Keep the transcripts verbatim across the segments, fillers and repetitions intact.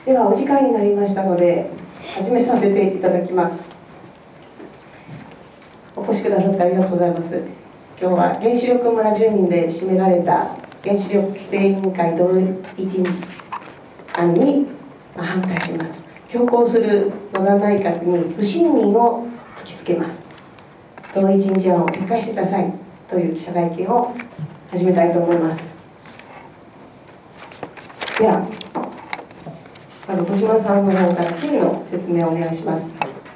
ではお時間になりましたので始めさせていただきます。お越しくださってありがとうございます。今日は原子力村住民で占められた原子力規制委員会同一人事案に反対しますと強行する野田内閣に不信任を突きつけます。同一人事案を撤回してくださいという記者会見を始めたいと思います。ではまず小島さんの方から経緯の説明をお願いします。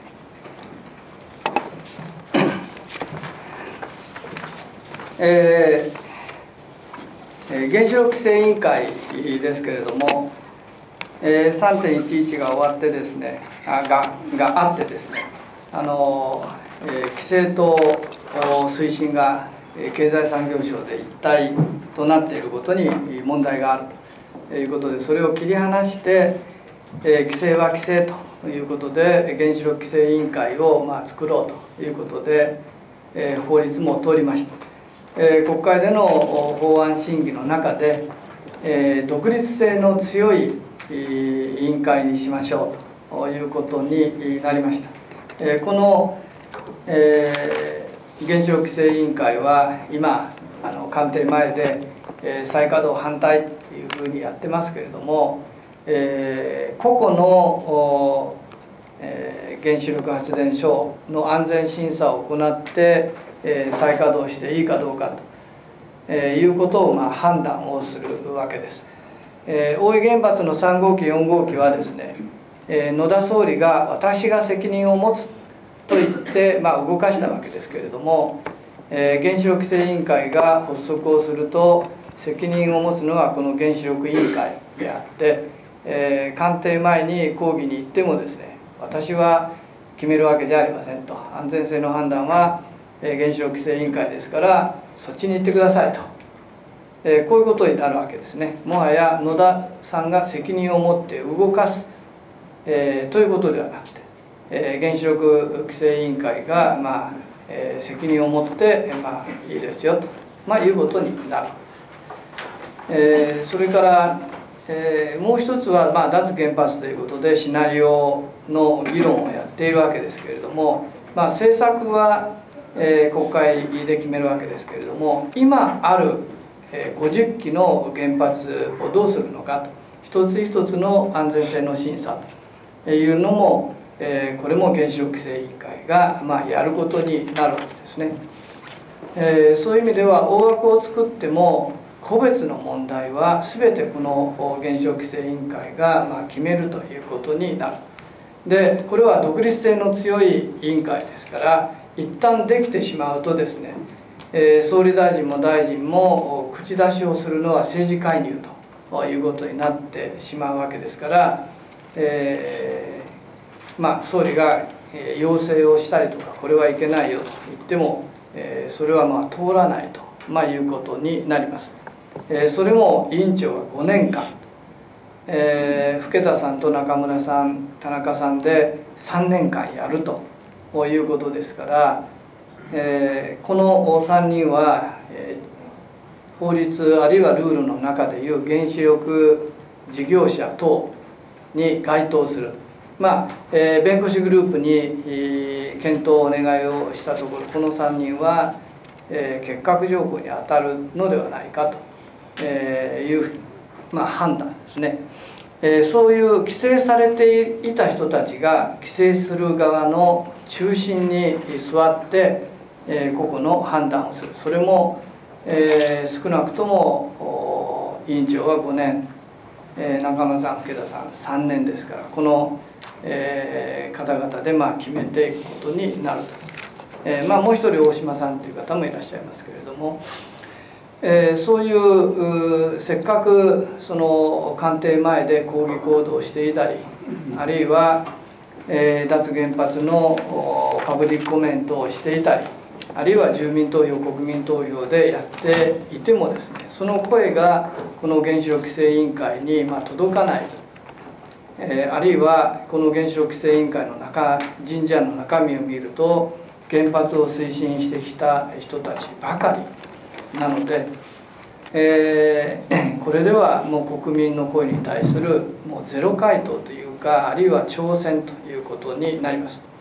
えー、原子力規制委員会ですけれども、えー、さんてんいちいちが終わってですねあががあってですねあの、えー、規制と推進が経済産業省で一体となっていることに問題があるということで、それを切り離して、えー、規制は規制ということで原子力規制委員会を、まあ、作ろうということで、えー、法律も通りました。えー、国会での法案審議の中で、えー、独立性の強い委員会にしましょうということになりました。えー、この、えー、原子力規制委員会は今あの官邸前で、えー、再稼働反対というふうにやってますけれども、えー、個々の、えー、原子力発電所の安全審査を行ってえー、再稼働していいかどうかと、えー、いうことを、まあ、判断をするわけです。えー、大井原発のさん号機よん号機はですね、えー、野田総理が私が責任を持つと言って、まあ、動かしたわけですけれども、えー、原子力規制委員会が発足をすると責任を持つのはこの原子力委員会であって、えー、官邸前に抗議に行ってもですね、私は決めるわけじゃありませんと、安全性の判断は原子力規制委員会ですからそっちに行ってくださいと、えー、こういうことになるわけですね。もはや野田さんが責任を持って動かす、えー、ということではなくて、えー、原子力規制委員会が、まあえー、責任を持って、まあ、いいですよと、まあ、いうことになる。えー、それから、えー、もう一つは、まあ、脱原発ということでシナリオの議論をやっているわけですけれども、まあ、政策はえー、国会で決めるわけですけれども、今ある、えー、ごじゅっきの原発をどうするのかと、一つ一つの安全性の審査というのも、えー、これも原子力規制委員会が、まあ、やることになるわけですね。えー、そういう意味では大枠を作っても個別の問題は全てこの原子力規制委員会が、まあ、決めるということになる。でこれは独立性の強い委員会ですから一旦できてしまうとですね、えー、総理大臣も大臣も口出しをするのは政治介入ということになってしまうわけですから、えー、まあ総理が要請をしたりとかこれはいけないよと言っても、えー、それはまあ通らないと、まあ、いうことになります。えー、それも委員長はごねんかん、えー、更田さんと中村さん田中さんでさんねんかんやるということですから、えー、このさんにんは、えー、法律あるいはルールの中でいう原子力事業者等に該当する、まあえー、弁護士グループに、えー、検討をお願いをしたところこのさんにんは、えー、結核条項に当たるのではないかと、えー、いう、まあ、判断ですね。えー、そういう規制されていた人たちが規制する側の中心に座って、えー、個々の判断をする。それも、えー、少なくとも委員長はごねん、えー、中村さん更田さんさんねんですから、この、えー、方々でまあ決めていくことになると、えーまあ、もう一人大島さんという方もいらっしゃいますけれども、えー、そういうせっかくその官邸前で抗議行動をしていたり、あるいは、えー、脱原発のパブリックコメントをしていたり、あるいは住民投票国民投票でやっていてもですね、その声がこの原子力規制委員会にまあ届かないと、えー、あるいはこの原子力規制委員会の中人事案の中身を見ると原発を推進してきた人たちばかりなので、 えー、これではもう国民の声に対するもうゼロ回答というか、あるいは挑戦ということになります。